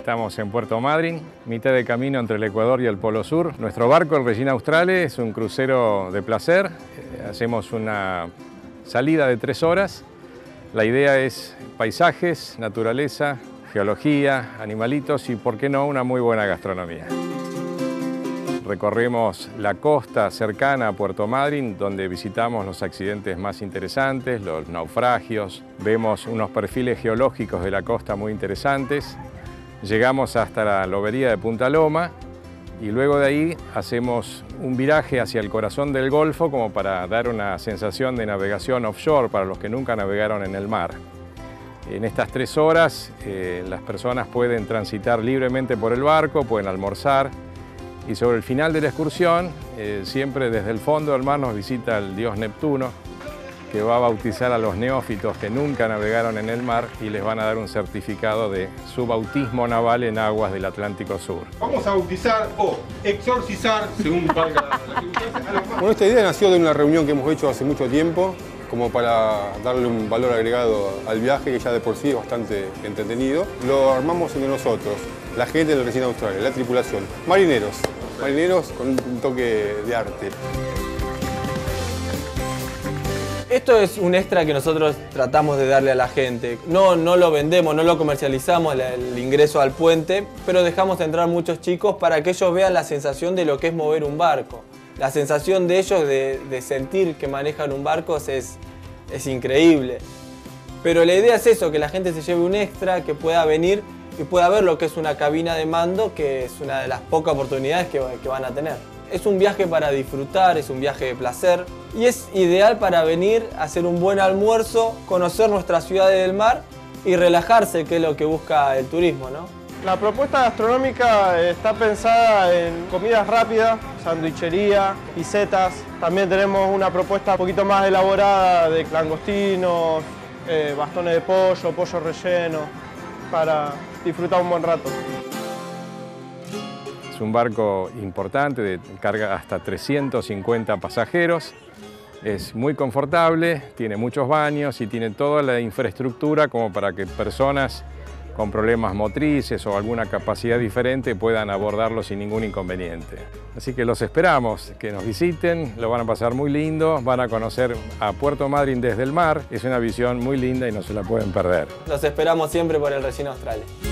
Estamos en Puerto Madryn, mitad de camino entre el Ecuador y el Polo Sur. Nuestro barco, el Regina Australe, es un crucero de placer. Hacemos una salida de 3 horas. La idea es paisajes, naturaleza, geología, animalitos y, por qué no, una muy buena gastronomía. Recorremos la costa cercana a Puerto Madryn, donde visitamos los accidentes más interesantes, los naufragios. Vemos unos perfiles geológicos de la costa muy interesantes. Llegamos hasta la lobería de Punta Loma y luego de ahí hacemos un viraje hacia el corazón del Golfo como para dar una sensación de navegación offshore para los que nunca navegaron en el mar. En estas 3 horas las personas pueden transitar libremente por el barco, pueden almorzar y sobre el final de la excursión, siempre desde el fondo del mar nos visita el dios Neptuno, que va a bautizar a los neófitos que nunca navegaron en el mar y les van a dar un certificado de su bautismo naval en aguas del Atlántico Sur. Vamos a bautizar o exorcizar, según valga la circunstancia. Bueno, esta idea nació de una reunión que hemos hecho hace mucho tiempo, como para darle un valor agregado al viaje, que ya de por sí es bastante entretenido. Lo armamos entre nosotros, la gente del Regina Australe, la tripulación, marineros con un toque de arte. Esto es un extra que nosotros tratamos de darle a la gente. No lo vendemos, no lo comercializamos el ingreso al puente, pero dejamos entrar muchos chicos para que ellos vean la sensación de lo que es mover un barco. La sensación de ellos de sentir que manejan un barco es increíble. Pero la idea es eso, que la gente se lleve un extra, que pueda venir y pueda ver lo que es una cabina de mando, que es una de las pocas oportunidades que van a tener. Es un viaje para disfrutar, es un viaje de placer y es ideal para venir a hacer un buen almuerzo, conocer nuestras ciudades del mar y relajarse, que es lo que busca el turismo, ¿no? La propuesta gastronómica está pensada en comidas rápidas, sandwichería, pisetas. También tenemos una propuesta un poquito más elaborada de langostinos, bastones de pollo relleno, para disfrutar un buen rato. Es un barco importante, carga hasta 350 pasajeros, es muy confortable, tiene muchos baños y tiene toda la infraestructura como para que personas con problemas motrices o alguna capacidad diferente puedan abordarlo sin ningún inconveniente. Así que los esperamos, que nos visiten, lo van a pasar muy lindo, van a conocer a Puerto Madryn desde el mar, es una visión muy linda y no se la pueden perder. Los esperamos siempre por el Regina Australe.